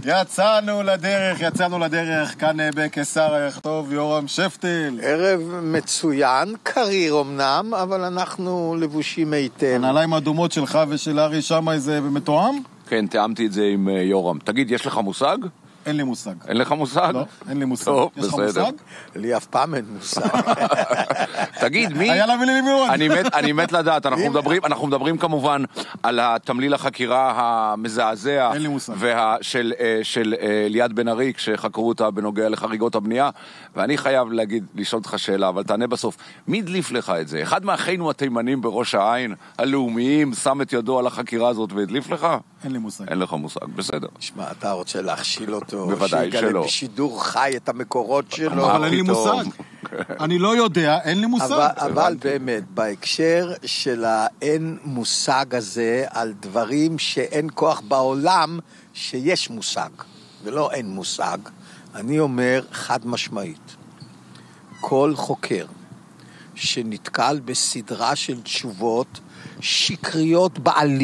יצאנו לדרך, כאן בקיסר היכתוב יורם שפטל. ערב מצוין, קריר אמנם, אבל אנחנו לבושים היטב. הנעליים האדומות שלך ושל ארי שמה זה מתואם? כן, תיאמתי את זה עם יורם. תגיד, יש לך מושג? אין לי מושג. אין לך מושג? לא, אין לי מושג. טוב, יש לך בסדר. מושג? לי אף פעם אין מושג. תגיד, מי? היה להביא לי מאוד. אני מת לדעת, אנחנו מדברים כמובן על התמליל החקירה המזעזע. אין לי מושג. של ליאת בן ארי, כשחקרו אותה בנוגע לחריגות הבנייה, ואני חייב לשאול אותך שאלה, אבל תענה בסוף. מי דליף לך את זה? אחד מאחינו התימנים בראש העין, הלאומיים, שם את ידו על החקירה הזאת והדליף לך? אין לי מושג. אין לך מושג, בסדר. שמע, אתה רוצה להכשיל אותו, בוודאי שלא. שיגלה בשידור חי את המקורות שלו. אבל אין לי מושג. אני לא יודע, אין לי מושג. אבל באמת, בהקשר של האין מושג הזה, על דברים שאין כוח בעולם שיש מושג, ולא אין מושג, אני אומר חד משמעית, כל חוקר שנתקל בסדרה של תשובות שקריות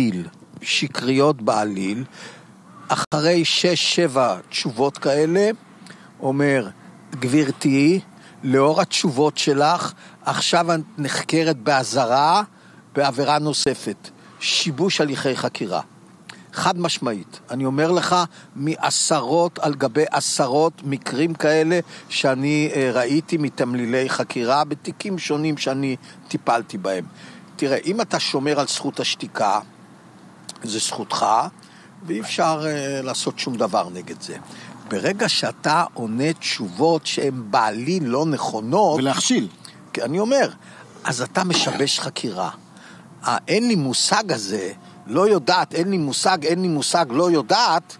בעליל, אחרי 6-7 תשובות כאלה, אומר, גבירתי, לאור התשובות שלך, עכשיו את נחקרת באזהרה, בעבירה נוספת, שיבוש הליכי חקירה. חד משמעית. אני אומר לך, מעשרות על גבי עשרות מקרים כאלה, שאני ראיתי מתמלילי חקירה, בתיקים שונים שאני טיפלתי בהם. תראה, אם אתה שומר על זכות השתיקה, זה זכותך, ואי אפשר לעשות שום דבר נגד זה. ברגע שאתה עונה תשובות שהן בעליל לא נכונות, ולהכשיל. אני אומר, אז אתה משבש חקירה. אין לי מושג הזה, לא יודעת, אין לי מושג, לא יודעת,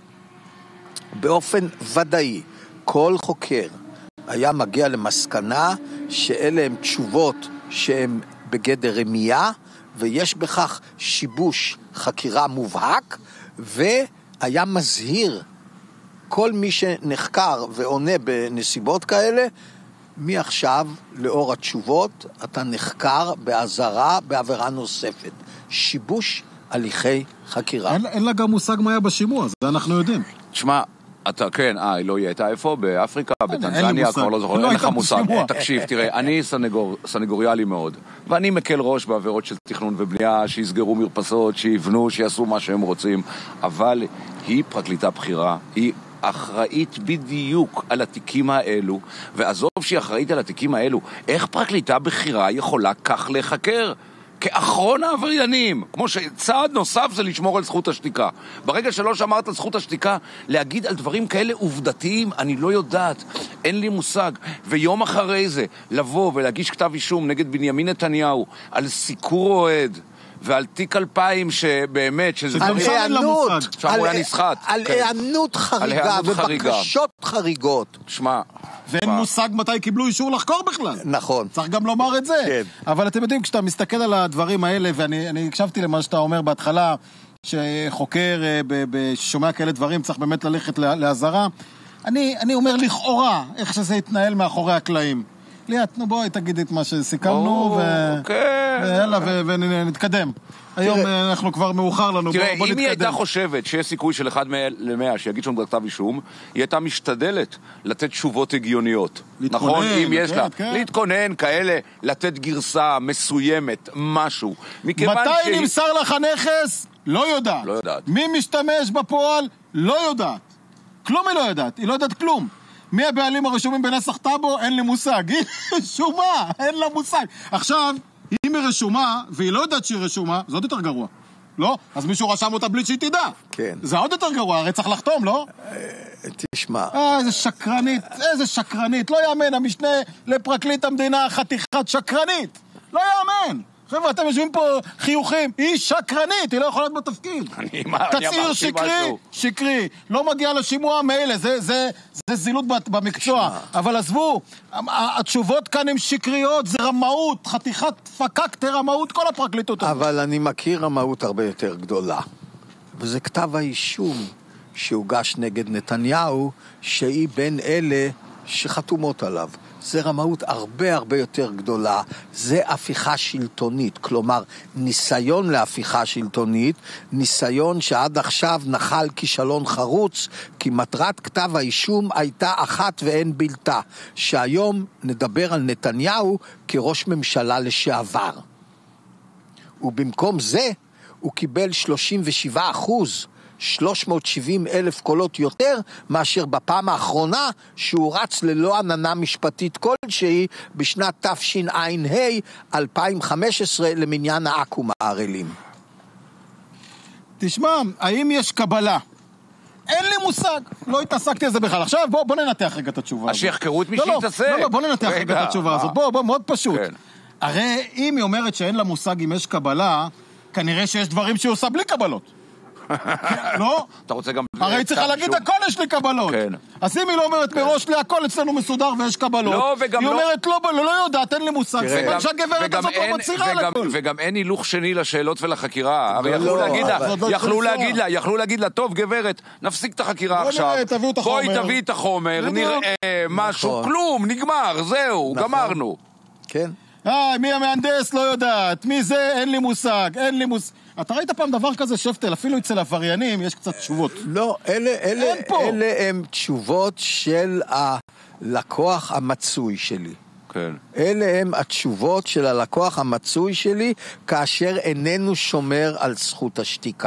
באופן ודאי. כל חוקר היה מגיע למסקנה שאלה הן תשובות שהן בגדר רמייה, ויש בכך שיבוש חקירה מובהק, והיה מזהיר כל מי שנחקר ועונה בנסיבות כאלה, מעכשיו, לאור התשובות, אתה נחקר באזהרה בעבירה נוספת. שיבוש הליכי חקירה. אין לה גם מושג מה היה בשימוע, זה אנחנו יודעים. תשמע, אתה, כן, היא הייתה איפה? באפריקה, בטנזניה, כבר לא זוכר, אין לך מושג. תקשיב, תראה, אני סנגוריאלי מאוד, ואני מקל ראש בעבירות של תכנון ובנייה, שיסגרו מרפסות, שיבנו, שיעשו מה שהם רוצים, אבל היא פרקליטה בחירה, היא אחראית בדיוק על התיקים האלו, ועזוב שהיא אחראית על התיקים האלו, איך פרקליטה בחירה יכולה כך לחקר? כאחרון העבריינים, כמו שצעד נוסף זה לשמור על זכות השתיקה. ברגע שלא שמרת על זכות השתיקה, להגיד על דברים כאלה עובדתיים, אני לא יודעת, אין לי מושג. ויום אחרי זה, לבוא ולהגיש כתב אישום נגד בנימין נתניהו, על סיקור אוהד, ועל תיק 2000 שבאמת, על הענות, על הענות חריגה ובקשות חריגות. שמע, ואין מושג מתי קיבלו אישור לחקור בכלל. נכון. צריך גם לומר את זה. כן. אבל אתם יודעים, כשאתה מסתכל על הדברים האלה, ואני הקשבתי למה שאתה אומר בהתחלה, שחוקר ששומע כאלה דברים צריך באמת ללכת להזרה, אני אומר לכאורה, איך שזה יתנהל מאחורי הקלעים. ליאת, נו בואי תגידי את מה שסיכמנו, ויאללה, ונתקדם. היום אנחנו כבר מאוחר לנו, בוא נתקדם. תראה, אם היא הייתה חושבת שיש סיכוי של 1 ל-100 שיגיד שם כתב אישום, היא הייתה משתדלת לתת תשובות הגיוניות. נכון? אם יש לה. להתכונן כאלה, לתת גרסה מסוימת, משהו. מתי נמסר לך הנכס? לא יודעת. לא יודעת. מי משתמש בפועל? לא יודעת. כלום היא לא יודעת. היא לא יודעת כלום. מי הבעלים הרשומים בנסח טאבו? אין לי מושג. היא רשומה, אין לה מושג. עכשיו, אם היא רשומה, והיא לא יודעת שהיא רשומה, זה עוד יותר גרוע. לא? אז מישהו רשם אותה בלי שהיא תדע. כן. זה עוד יותר גרוע, הרי צריך לחתום, לא? תשמע. איזה שקרנית. לא יאמן, המשנה לפרקליט המדינה, חתיכת שקרנית. לא יאמן. חבר'ה, אתם יושבים פה חיוכים. היא שקרנית, היא לא יכולה להיות בתפקיד. תצעיר שקרי. לא מגיע לשימוע מאלה, זה זילות במקצוע. אבל עזבו, התשובות כאן הן שקריות, זה רמאות, חתיכת פקקת רמאות, כל הפרקליטות. אבל אני מכיר רמאות הרבה יותר גדולה. וזה כתב האישום שהוגש נגד נתניהו, שהיא בין אלה שחתומות עליו. זה רמאות הרבה הרבה יותר גדולה, זה הפיכה שלטונית, כלומר ניסיון להפיכה שלטונית, ניסיון שעד עכשיו נחל כישלון חרוץ, כי מטרת כתב האישום הייתה אחת ואין בלתה, שהיום נדבר על נתניהו כראש ממשלה לשעבר. ובמקום זה הוא קיבל 37%, 370,000 קולות יותר מאשר בפעם האחרונה שהוא רץ ללא עננה משפטית כלשהי בשנת תשע"ה 2015 למניין העכו"ם הערלים. תשמע, האם יש קבלה? אין לי מושג, לא התעסקתי על זה בכלל. עכשיו בוא ננתח רגע את התשובה הזאת. שיחקרו את מי שיתעסק. לא, בוא ננתח רגע את התשובה הזאת. בוא, מאוד פשוט. הרי אם היא אומרת שאין לה מושג אם יש קבלה, כנראה שיש דברים שהיא עושה בלי קבלות. לא? אתה רוצה גם... הרי היא צריכה להגיד הכל יש לי קבלות. אז אם היא לא אומרת מראש לי הכל אצלנו מסודר ויש קבלות, היא אומרת לא יודעת, אין לי מושג. סימן שהגברת הזאת לא מצליחה על הכל. וגם אין הילוך שני לשאלות ולחקירה. הרי יכלו להגיד לה, טוב גברת, נפסיק את החקירה עכשיו. בואי תביא את החומר, נראה משהו, כלום, נגמר, זהו, גמרנו. כן. מי המהנדס לא יודעת, מי זה אין לי מושג, אתה ראית פעם דבר כזה שפטל, אפילו אצל עבריינים יש קצת תשובות. לא, אלה הם תשובות של הלקוח המצוי שלי. כן. אלה הם התשובות של הלקוח המצוי שלי, כאשר איננו שומר על זכות השתיקה.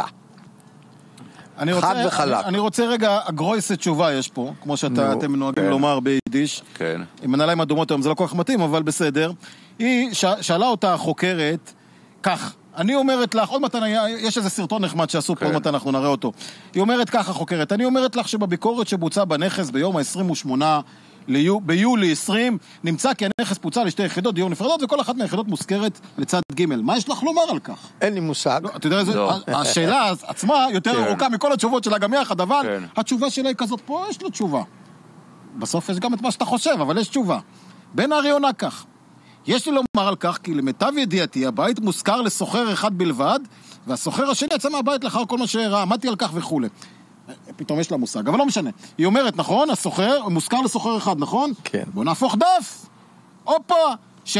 חד וחלק. אני רוצה רגע, הגרויסת תשובה יש פה, כמו שאתם נוהגים לומר ביידיש. כן. עם הנעליים אדומות היום, זה לא כל כך מתאים, אבל בסדר. היא שאלה אותה החוקרת, כך, אני אומרת לך, עוד מתן, יש איזה סרטון נחמד שעשו פה, עוד מתן אנחנו נראה אותו. היא אומרת ככה, חוקרת, אני אומרת לך שבביקורת שבוצעה בנכס ביום ה-28 ביולי 20, נמצא כי הנכס פוצע לשתי יחידות דיור נפרדות, וכל אחת מהיחידות מוזכרת לצד ג'. מה יש לך לומר על כך? אין לי מושג. אתה יודע, השאלה עצמה יותר ארוכה מכל התשובות שלה גם יחד, אבל התשובה שלה היא כזאת, פה יש לו תשובה. בסוף יש גם את מה שאתה חושב, אבל יש תשובה. בן ארי עונה כך. יש לי לומר על כך כי למיטב ידיעתי הבית מוזכר לסוחר אחד בלבד, והסוחר השני יצא מהבית לאחר כל מה שראה, עמדתי על כך וכו'. פתאום יש לה מושג, אבל לא משנה. היא אומרת, נכון, הסוחר מוזכר לסוחר אחד, נכון? כן. בוא נהפוך דף. הופה,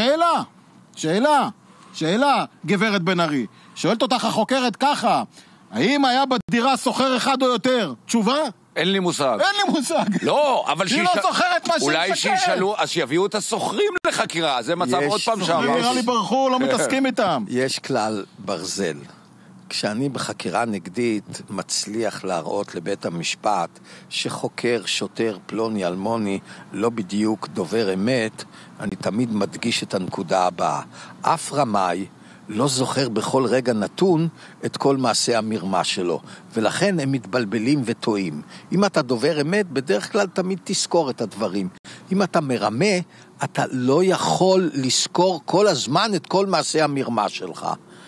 שאלה, גברת בן ארי. שואלת אותך החוקרת ככה, האם היה בדירה סוחר אחד או יותר? תשובה? אין לי מושג. לא, אבל היא לא סוחרת מה שהיא אולי שישאלו, אז שיביאו את הסוחרים לחקירה, זה מצב עוד פעם שם. נראה לי ברחו, לא מתעסקים איתם. יש כלל ברזל. כשאני בחקירה נגדית מצליח להראות לבית המשפט שחוקר, שוטר, פלוני, אלמוני, לא בדיוק דובר אמת, אני תמיד מדגיש את הנקודה הבאה. אף רמאי לא זוכר בכל רגע נתון את כל מעשה המרמה שלו, ולכן הם מתבלבלים וטועים. אם אתה דובר אמת, בדרך כלל תמיד תזכור את הדברים. אם אתה מרמה, אתה לא יכול לזכור כל הזמן את כל מעשה המרמה שלך.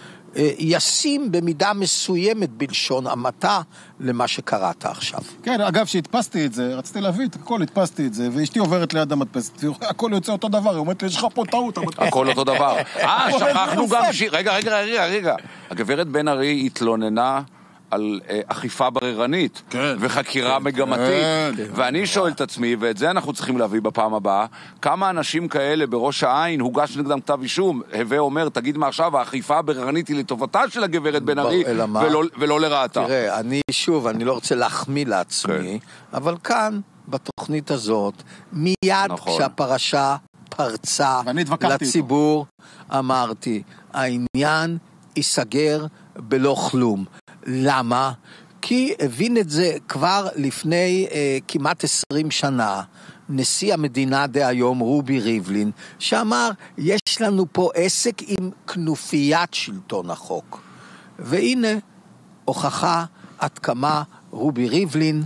ישים במידה מסוימת בלשון המעטה למה שקראת עכשיו. כן, אגב, שהדפסתי את זה, רציתי להביא את הכל, הדפסתי את זה, ואשתי עוברת ליד המדפסת, והכל יוצא אותו דבר, היא אומרת לי, יש לך פה טעות. הכל אותו דבר. שכחנו גם רגע. הגברת בן ארי התלוננה על אכיפה בררנית וחקירה מגמתית. ואני שואל את עצמי, ואת זה אנחנו צריכים להביא בפעם הבאה, כמה אנשים כאלה בראש העין הוגש נגדם כתב אישום, הווה אומר, תגיד מה עכשיו, האכיפה הבררנית היא לטובתה של הגברת בן ארי ולא לרעתה. תראה, אני לא רוצה להחמיא לעצמי, אבל כאן, בתוכנית הזאת, מיד כשהפרשה פרצה לציבור, אמרתי, העניין ייסגר בלא כלום. למה? כי הבין את זה כבר לפני כמעט 20 שנה, נשיא המדינה דהיום רובי ריבלין, שאמר, יש לנו פה עסק עם כנופיית שלטון החוק. והנה, הוכחה עד כמה רובי ריבלין,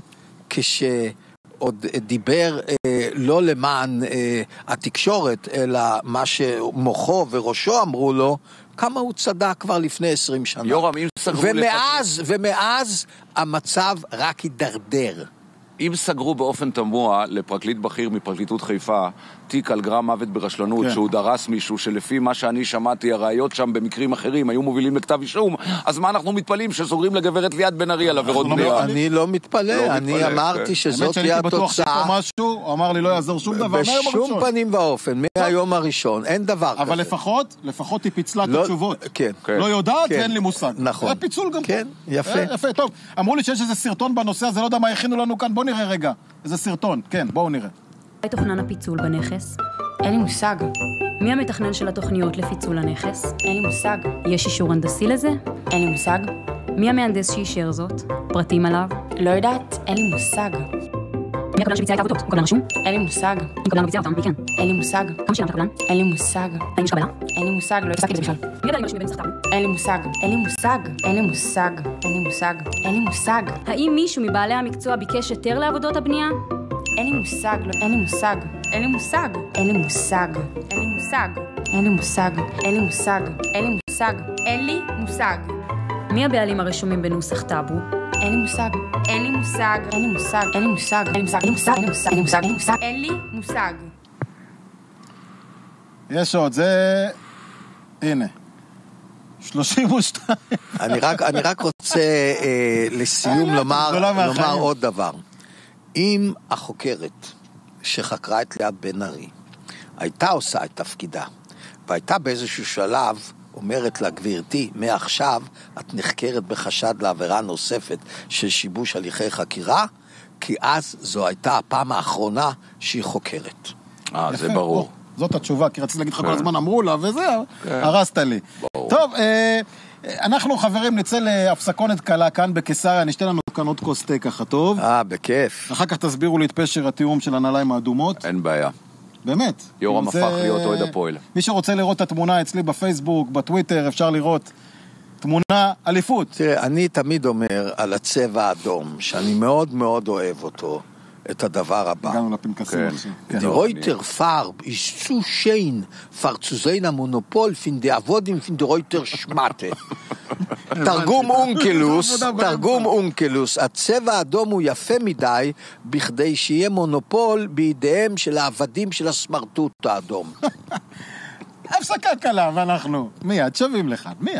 כשעוד דיבר לא למען התקשורת, אלא מה שמוחו וראשו אמרו לו, כמה הוא צדק כבר לפני 20 שנה. יורם, אם סגרו ומאז המצב רק הידרדר. אם סגרו באופן תמוה לפרקליט בכיר מפרקליטות חיפה, תיק על גרם מוות ברשלנות, שהוא דרס מישהו, שלפי מה שאני שמעתי, הראיות שם במקרים אחרים היו מובילים לכתב אישום, אז מה אנחנו מתפלאים שסוגרים לגברת ליאת בן ארי על עבירות בנייה? אני לא מתפלא, אני אמרתי שזאת תהיה התוצאה. הוא אמר לי לא יעזור שום דבר. בשום פנים ואופן, מהיום הראשון, אין דבר כזה. אבל לפחות היא פיצלה את התשובות. לא יודעת ואין לי מושג. נכון. זה פיצול גם. כן, יפה. יפה, טוב. אמרו לי שיש איזה סרטון בנושא הזה, לא יודע מה הכינו לנו כאן, בואו נראה רגע. איזה סרטון, כן, בואו נראה. תוכנן הפיצול בנכס? אין לי מושג. מי המתכנן של התוכניות לפיצול הנכס? אין לי מושג. יש אישור הנדסי לזה? אין לי מושג. מי המהנדס שאישר זאת? פרטים עליו? לא יודעת, אין לי מושג. מי הקבלן שביצע את העבודות? הוא קבלן רשום? אין לי מושג. אם קבלן לא ביצע אותם, מי כן? אין לי מושג. כמה שילמת לקבלן? אין לי מושג. האם יש קבלה? אין לי מושג, לא הפסקתי בזה בכלל. מי ידע אם אנשים במצח טאבו? אין לי מושג. אין לי מושג. אין לי מושג. אין לי מושג. אין לי מושג. האם מישהו מבעלי המקצוע ביקש היתר לעבודות הבנייה? אין לי מושג. אין לי מושג. אין לי מושג. אין לי מושג. אין לי מושג. אין לי מושג. אין לי מושג. אין לי מושג. אין לי מושג. מי הבעלים הרשומים בנוסח טאבו? אין לי מושג. אין לי מושג. אין לי מושג. אין לי מושג. אין לי מושג. אין לי מושג. אין לי מושג. אין לי מושג. אין לי מושג. יש עוד, זה... הנה. 32. אני רק רוצה לסיום לומר עוד דבר. אם החוקרת שחקרה את ליאת בן ארי הייתה עושה את תפקידה, והייתה באיזשהו שלב אומרת לה, גבירתי, מעכשיו את נחקרת בחשד לעבירה נוספת של שיבוש הליכי חקירה, כי אז זו הייתה הפעם האחרונה שהיא חוקרת. זה ברור. זאת התשובה, כי רציתי להגיד לך כל הזמן אמרו לה, וזה, הרסת לי. טוב, אנחנו חברים נצא להפסקונת קלה כאן בקיסריה, נשתה לנו כאן עוד כוס תה ככה טוב. בכיף. אחר כך תסבירו לי את פשר התיאום של הנעליים האדומות. אין בעיה. באמת. יורם הפך להיות אוהד הפועל. מי שרוצה לראות את התמונה אצלי בפייסבוק, בטוויטר, אפשר לראות תמונה אליפות. תראה, אני תמיד אומר על הצבע האדום, שאני מאוד מאוד אוהב אותו, את הדבר הבא. הגענו לפנקסים עכשיו. Die Reuter Farb ist zu schön, für zu sein am Monopol von der Avodim von der Reuter Schmatte. תרגום אונקלוס, הצבע האדום הוא יפה מדי, בכדי שיהיה מונופול בידיהם של העבדים של הסמרטוט האדום. הפסקה קלה, ואנחנו מיד שווים לך, מיד.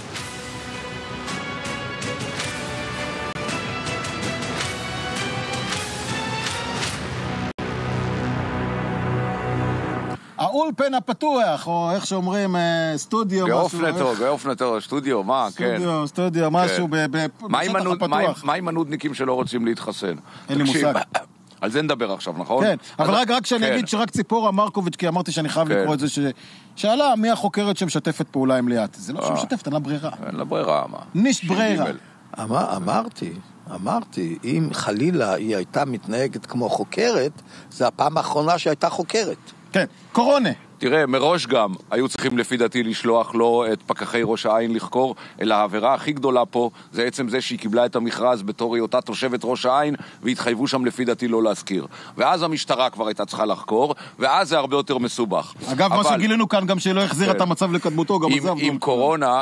האולפן הפתוח, או איך שאומרים, סטודיו, גאופנטו, סטודיו, מה, כן. סטודיו, משהו בשטח הפתוח. מה עם הנודניקים שלא רוצים להתחסן? אין לי מושג. על זה נדבר עכשיו, נכון? כן, אבל רק שאני אגיד שרק ציפורה מרקוביץ', כי אמרתי שאני חייב לקרוא את זה, שאלה מי החוקרת שמשתפת פעולה עם ליאת. זה לא שמשתפת, אין לה ברירה. אין לה ברירה, מה? נישט ברירה. אמרתי, אם חלילה היא הייתה מתנהגת כמו חוקרת, זה הפעם האחרונה שהייתה חוקרת. כן, קורונה. תראה, מראש גם היו צריכים לפי דעתי לשלוח לא את פקחי ראש העין לחקור, אלא העבירה הכי גדולה פה זה עצם זה שהיא קיבלה את המכרז בתור היותה תושבת ראש העין, והתחייבו שם לפי דעתי לא להזכיר. ואז המשטרה כבר הייתה צריכה לחקור, ואז זה הרבה יותר מסובך. אגב, מה שגילינו כאן גם שלא החזיר את המצב לקדמותו, גם זה... עם קורונה,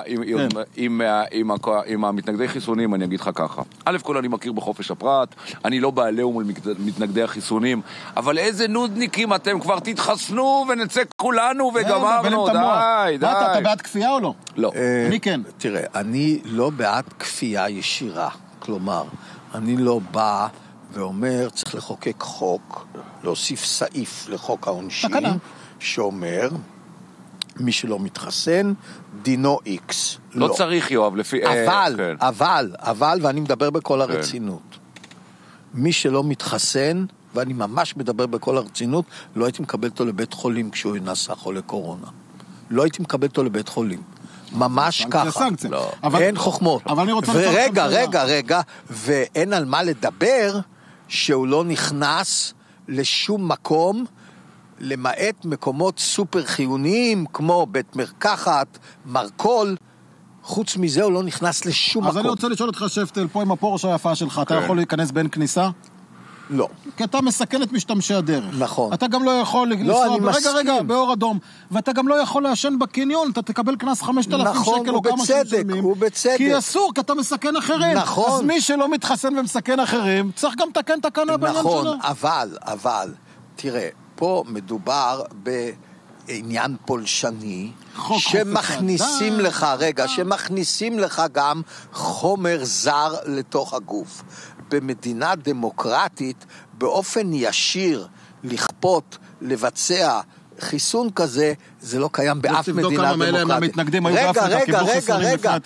עם המתנגדי חיסונים, אני אגיד לך ככה. א' כל אני מכיר בחופש הפרט, אני לא בעליהום על מתנגדי החיסונים, אבל איזה נודניקים אתם כבר תתחסנו ונצא כולנו וגמרנו, די. אתה בעד כפייה או לא? לא. מי כן? תראה, אני לא בעד כפייה ישירה. כלומר, אני לא בא ואומר, צריך לחוקק חוק, להוסיף סעיף לחוק העונשין, שאומר, מי שלא מתחסן, דינו איקס. לא צריך, יואב, לפי... אבל, ואני מדבר בכל הרצינות. מי שלא מתחסן, ואני ממש מדבר בכל הרצינות, לא הייתי מקבל אותו לבית חולים כשהוא נעשה חולה קורונה. לא הייתי מקבל אותו לבית חולים. ממש ככה. אין חוכמות. רגע, ואין על מה לדבר שהוא לא נכנס לשום מקום, למעט מקומות סופר חיוניים, כמו בית מרקחת, מרקול, חוץ מזה הוא לא נכנס לשום מקום. אז אני רוצה לשאול אותך שפטל, פה עם הפורש היפה שלך, אתה יכול להיכנס בין כניסה? לא. כי אתה מסכן את משתמשי הדרך. נכון. אתה גם לא יכול לנסוע, רגע, באור אדום, ואתה גם לא יכול לעשן בקניון, אתה תקבל קנס 5,000 שקל או כמה שמשלמים. ובצדק. כי אסור, כי אתה מסכן אחרים. נכון. אז מי שלא מתחסן ומסכן אחרים, צריך גם לתקן תקנה בעניין שלו. נכון, אבל, תראה, פה מדובר בעניין פולשני, שמכניסים לך, שמכניסים לך גם חומר זר לתוך הגוף. במדינה דמוקרטית, באופן ישיר, לכפות, לבצע חיסון כזה, זה לא קיים באף מדינה דמוקרטית. רגע,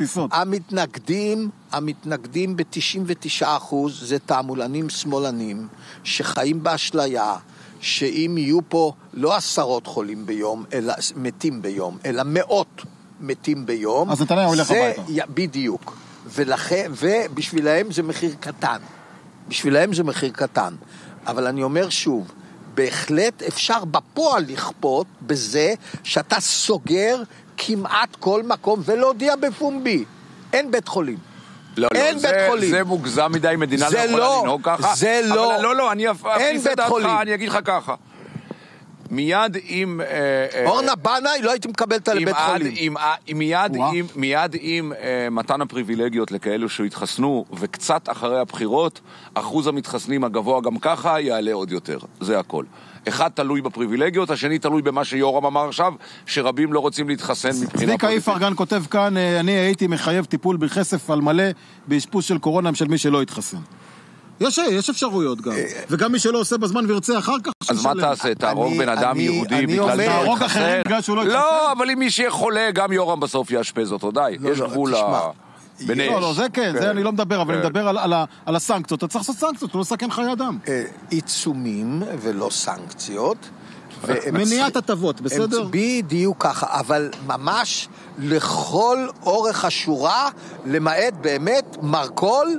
המתנגדים ב-99% זה תעמולנים שמאלנים, שחיים באשליה, שאם יהיו פה לא 10 חולים ביום, אלא מתים ביום, אלא 100 מתים ביום, אז נתניהו הולך הביתה. בדיוק. ובשבילהם זה מחיר קטן. בשבילהם זה מחיר קטן. אבל אני אומר שוב, בהחלט אפשר בפועל לכפות בזה שאתה סוגר כמעט כל מקום ולהודיע בפומבי. אין בית חולים. אין בית חולים. זה מוגזם מדי, מדינה לא יכולה לנהוג ככה. זה לא. לא, אני אפריס את דעתך, אני אגיד לך ככה. מיד עם... אורנה בנאי לא הייתי מקבלת לבית חולים. מיד עם מתן הפריבילגיות לכאלו שהתחסנו, וקצת אחרי הבחירות, אחוז המתחסנים הגבוה גם ככה יעלה עוד יותר. זה הכל. אחד תלוי בפריבילגיות, השני תלוי במה שיורם אמר עכשיו, שרבים לא רוצים להתחסן מבחינה... צביקה איפרגן כותב כאן, אני הייתי מחייב טיפול בכסף על מלא, באשפוז של קורונה של מי שלא יתחסן. יש אפשרויות גם. וגם מי שלא עושה בזמן וירצה אחר כך... אז מה תעשה? תהרוג בן אדם יהודי בגלל תהרוג אחרים בגלל שהוא לא יתחסן? לא, אבל אם מי שיהיה חולה, גם יורם בסוף יאשפז אותו, די. יש גבול בנש. לא, זה כן, זה אני לא מדבר, אבל אני מדבר על הסנקציות. אתה צריך לעשות סנקציות, לא לסכן חיי אדם. עיצומים ולא סנקציות. מניעת הטבות, בסדר? בדיוק ככה, אבל ממש לכל אורך השורה, למעט באמת מרכול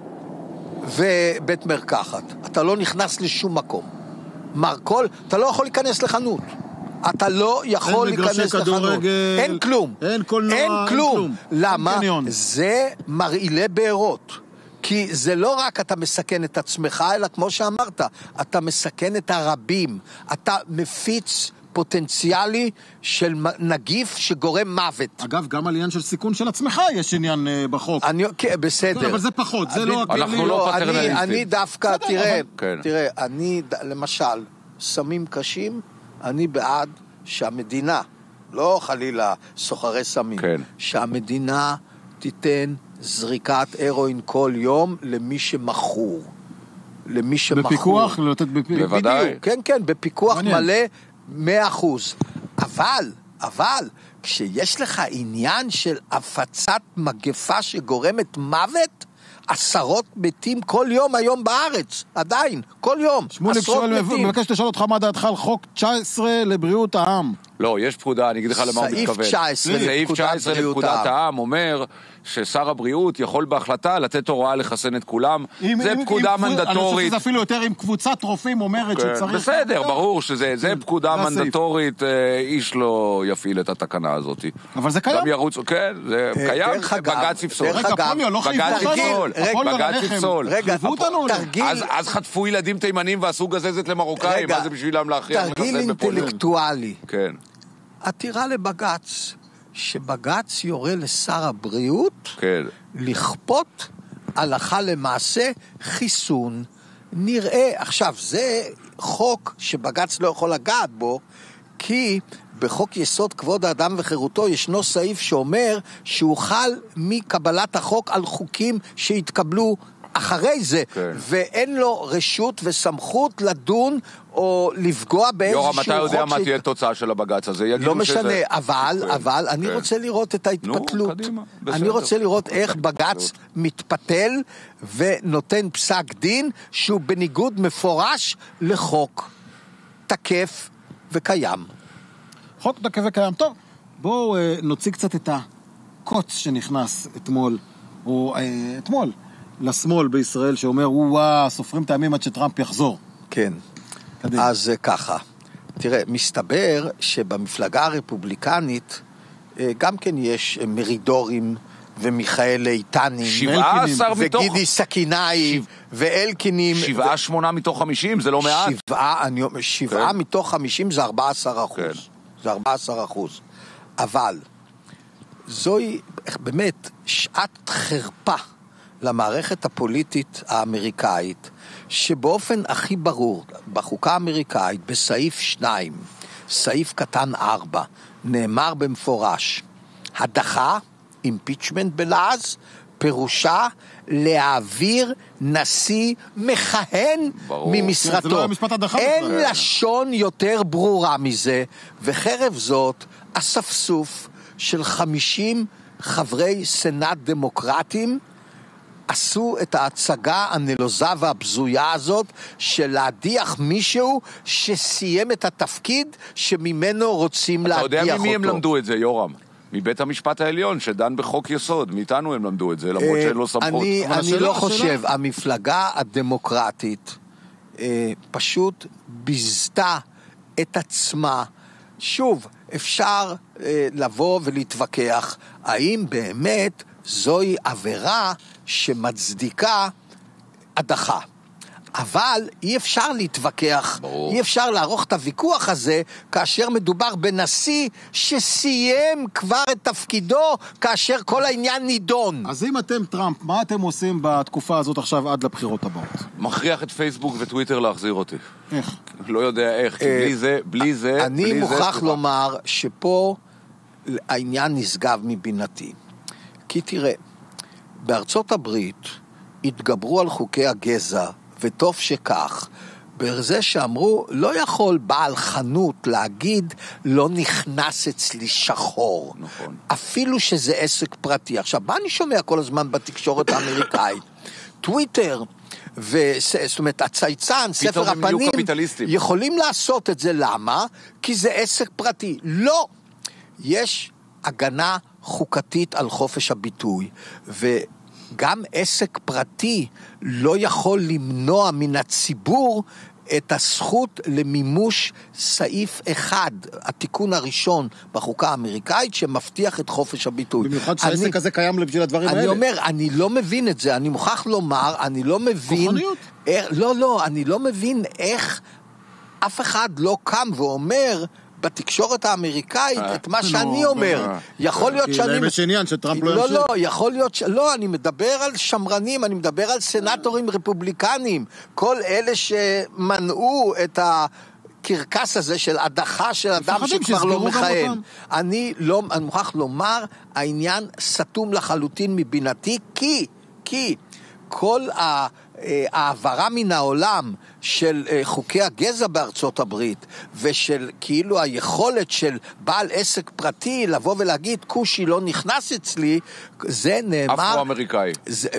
ובית מרקחת. אתה לא נכנס לשום מקום. מרכול, אתה לא יכול להיכנס לחנות. אתה לא יכול להיכנס לחנות. אין כלום. אין קולנוע, אין כלום. למה? זה מרעילי בארות. כי זה לא רק אתה מסכן את עצמך, אלא כמו שאמרת, אתה מסכן את הרבים. אתה מפיץ פוטנציאלי של נגיף שגורם מוות. אגב, גם על עניין של סיכון של עצמך יש עניין בחוק. בסדר. אבל זה פחות, זה לא... אנחנו לא פטרנליסטים. אני דווקא, תראה, אני למשל, סמים קשים, אני בעד שהמדינה, לא חלילה סוחרי סמים, שהמדינה תיתן זריקת הרואין כל יום למי שמכור. למי שמכור. בפיקוח? לתת בפיקוח. בוודאי. כן, בפיקוח מלא 100%. אבל, כשיש לך עניין של הפצת מגפה שגורמת מוות, 10 מתים כל יום היום בארץ, עדיין, כל יום, 10 מתים. מבקש לשאול אותך מה דעתך על חוק 19 לבריאות העם. לא, יש פקודה, אני אגיד לך למה הוא מתכוון. סעיף 19 לפקודת העם אומר ששר הבריאות יכול בהחלטה לתת הוראה לחסן את כולם. זה פקודה מנדטורית. אני חושב שזה אפילו יותר אם קבוצת רופאים אומרת שצריך... בסדר, ברור שזה פקודה מנדטורית, איש לא יפעיל את התקנה הזאת. אבל זה קיים. גם ירוצו, כן, זה קיים, בג"ץ יפסול. בג"ץ יפסול. אז חטפו ילדים תימנים ועשו גזזת למרוקאים, מה זה בשבילם להכריח לחסן בפולין? תרגיל אינטלקטואלי. כן. עתירה לבג"ץ, שבג"ץ יורה לשר הבריאות לכפות הלכה למעשה חיסון. נראה, עכשיו זה חוק שבג"ץ לא יכול לגעת בו, כי בחוק יסוד כבוד האדם וחירותו ישנו סעיף שאומר שהוא חל מקבלת החוק על חוקים שהתקבלו אחרי זה, ואין לו רשות וסמכות לדון או לפגוע באיזשהו חוק. יורם, אתה יודע מה תהיה תוצאה של הבג"ץ הזה? לא משנה, אבל אני רוצה לראות את ההתפתלות. אני רוצה לראות איך בג"ץ מתפתל ונותן פסק דין שהוא בניגוד מפורש לחוק תקף וקיים. חוק תקף וקיים. טוב, בואו נוציא קצת את הקוץ שנכנס אתמול, או אתמול, לשמאל בישראל שאומר, סופרים טעמים עד שטראמפ יחזור. כן. קדימה. אז ככה. תראה, מסתבר שבמפלגה הרפובליקנית גם כן יש מרידורים ומיכאל איתנים 17 מתוך... וגידי סכינאי ואלקינים 7-8 מתוך 50 זה לא מעט. 7 מתוך 50 זה 14%. כן. זה 14%. אבל זוהי באמת שעת חרפה למערכת הפוליטית האמריקאית, שבאופן הכי ברור, בחוקה האמריקאית, בסעיף 2, סעיף קטן 4, נאמר במפורש, הדחה, impeachment בלעז, פירושה להעביר נשיא מכהן ממשרתו. זה לא המשפט הדחה. אין לשון יותר ברורה מזה, וחרב זאת, אספסוף של 50 חברי סנאט דמוקרטים, עשו את ההצגה הנלוזה והבזויה הזאת של להדיח מישהו שסיים את התפקיד שממנו רוצים להדיח אותו. אתה יודע ממי הם למדו את זה, יורם? מבית המשפט העליון שדן בחוק יסוד, מאיתנו הם למדו את זה, למרות שאין לו סמכות. אני לא חושב, המפלגה הדמוקרטית פשוט ביזתה את עצמה. שוב, אפשר לבוא ולהתווכח, האם באמת זוהי עבירה שמצדיקה הדחה. אבל אי אפשר להתווכח, ברור. אי אפשר לערוך את הוויכוח הזה, כאשר מדובר בנשיא שסיים כבר את תפקידו, כאשר כל העניין נידון. אז אם אתם טראמפ, מה אתם עושים בתקופה הזאת עכשיו עד לבחירות הבאות? מכריח את פייסבוק וטוויטר להחזיר אותי. איך? לא יודע איך, כי בלי זה... אני מוכרח לומר שפה העניין נשגב מבינתי. כי תראה, בארצות הברית התגברו על חוקי הגזע, וטוב שכך, בזה שאמרו, לא יכול בעל חנות להגיד, לא נכנס אצלי שחור. נכון. אפילו שזה עסק פרטי. עכשיו, מה אני שומע כל הזמן בתקשורת האמריקאית? טוויטר, זאת אומרת, הצייצן, ספר הפנים, יכולים לעשות את זה. למה? כי זה עסק פרטי. לא. יש הגנה חוקתית על חופש הביטוי, גם עסק פרטי לא יכול למנוע מן הציבור את הזכות למימוש סעיף אחד, התיקון הראשון בחוקה האמריקאית, שמבטיח את חופש הביטוי. במיוחד שהעסק הזה קיים לבשביל הדברים האלה. אני אומר, אני לא מבין את זה, אני מוכרח לומר, אני לא מבין... כוחניות? לא, אני לא מבין איך אף אחד לא קם ואומר... בתקשורת האמריקאית את מה שאני אומר. יכול להיות שאני... כי יש עניין שטראמפ לא ימשיך. לא, יכול להיות לא, אני מדבר על שמרנים, אני מדבר על סנטורים רפובליקנים, כל אלה שמנעו את הקרקס הזה של הדחה של אדם שכבר לא מכהן. אני מוכרח לומר, העניין סתום לחלוטין מבינתי, כי כל העברה מן העולם של חוקי הגזע בארצות הברית, ושל כאילו היכולת של בעל עסק פרטי לבוא ולהגיד, קושי לא נכנס אצלי, זה נאמר... אפרו-אמריקאי.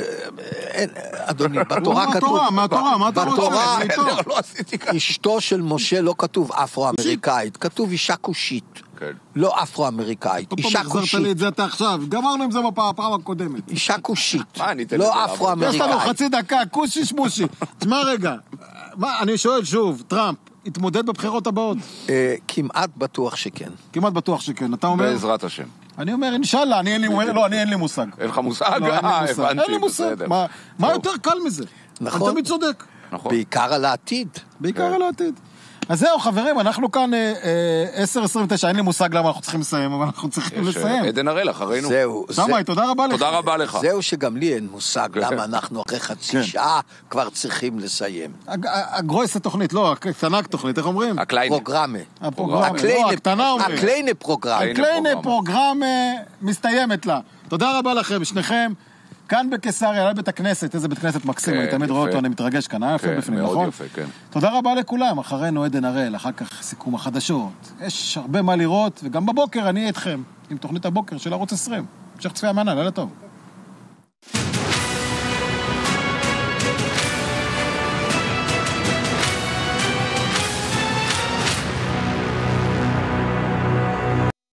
אדוני, בתורה כתוב... בתורה, אשתו של משה לא כתוב אפרו-אמריקאית, כתוב אישה קושית. לא אפרו-אמריקאית, אישה קושית. החזרת לי את זה אתה עכשיו, גמרנו עם זה בפעם הקודמת. אישה קושית, לא אפרו-אמריקאית. יש לנו חצי דקה, קושי שמושי. תשמע רגע, אני שואל שוב, טראמפ התמודד בבחירות הבאות? כמעט בטוח שכן. כמעט בטוח שכן, אתה אומר? בעזרת השם. אני אומר, אינשאללה, אני אין לי מושג. אין לך מושג? אין לי מושג. מה יותר קל מזה? נכון. אני תמיד צודק. בעיקר על העתיד. בעיקר על העתיד. אז זהו, חברים, אנחנו כאן 10:29, אין לי מושג למה אנחנו צריכים לסיים, אבל אנחנו צריכים לסיים. עדן הראל אחרינו. זהו. שמי, תודה רבה לך. תודה רבה לך. זהו שגם לי אין מושג למה אנחנו אחרי חצי שעה כבר צריכים לסיים. הגרויס התוכנית, לא, הקטנה תוכנית, איך אומרים? פרוגרמה. הקטנה אומרים. הקליינה פרוגרמה. הקליינה פרוגרמה מסתיימת לה. תודה רבה לכם, שניכם. כאן בקיסריה, על בית הכנסת, איזה בית כנסת מקסים, אני תמיד רואה אותו, אני מתרגש כאן, יפה בפנים, נכון? תודה רבה לכולם, אחרינו עדן הראל, אחר כך סיכום החדשות. יש הרבה מה לראות, וגם בבוקר אני אהיה איתכם, עם תוכנית הבוקר של ערוץ 20. המשך צפייה מענה, לילה טוב.